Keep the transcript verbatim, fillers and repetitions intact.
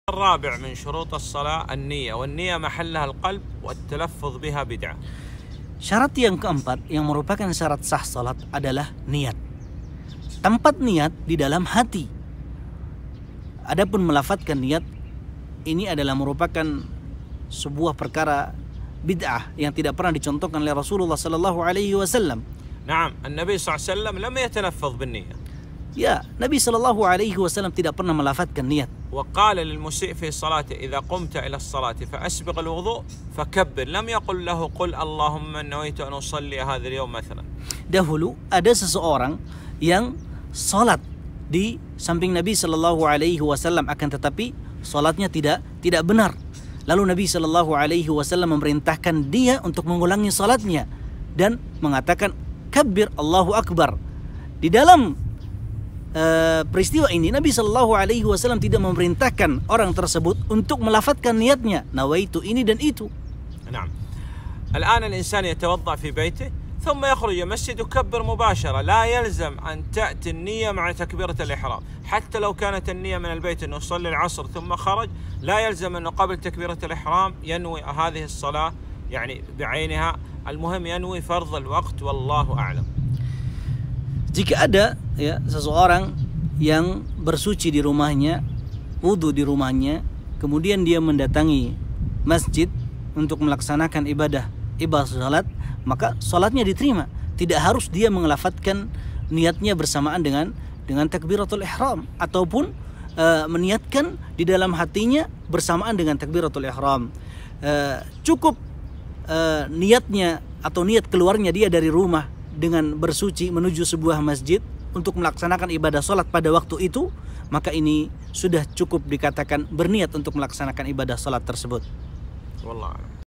الرابع من شروط الصلاة النية والنية محلها القلب والتلفظ بها بدعة. Syarat yang keempat yang merupakan syarat sah salat adalah niat. Tempat niat di dalam hati. Adapun melafatkan niat ini adalah merupakan sebuah perkara bid'ah yang tidak pernah dicontohkan oleh Rasulullah sallallahu alaihi wasallam. نعم النبي صلى الله عليه وسلم لم يتلفظ بالنية. Ya, Nabi sallallahu alaihi wasallam tidak pernah melafatkan niat. وقال للمسيء في صلاته إذا قمت إلى الصلاة فأسبغ الوضوء فكبر لم يقل له قل اللهم نويت أن أصلي هذا اليوم مثلا. Dahulu ada seseorang yang salat di samping Nabi sallallahu alaihi wasallam, akan tetapi salatnya tidak tidak benar. Lalu Nabi sallallahu alaihi wasallam memerintahkan dia untuk mengulangi salatnya dan mengatakan kabbir Allahu akbar. Di dalam Uh, peristiwa ini Nabi Shallallahu Alaihi Wasallam tidak memerintahkan orang tersebut untuk melafatkan niatnya nawaitu ini dan itu. نعم. الآن الإنسان يتوضأ في بيته ثم يخرج المسجد يكبر مباشرة لا يلزم أن تأتي النية مع تكبيرة الإحرام حتى لو كانت النية من البيت أنه يصلي العصر ثم خرج لا يلزم أنه قبل تكبيرة الإحرام ينوي هذه الصلاة يعني بعينها المهم ينوي فرض الوقت والله أعلم. Jika ada ya seseorang yang bersuci di rumahnya, wudhu di rumahnya, kemudian dia mendatangi masjid untuk melaksanakan ibadah ibadah salat, maka salatnya diterima. Tidak harus dia mengelafatkan niatnya bersamaan dengan dengan takbiratul ihram ataupun uh, meniatkan di dalam hatinya bersamaan dengan takbiratul ihram. Uh, cukup uh, niatnya atau niat keluarnya dia dari rumah dengan bersuci menuju sebuah masjid untuk melaksanakan ibadah sholat pada waktu itu, maka ini sudah cukup dikatakan berniat untuk melaksanakan ibadah sholat tersebut. Wallah.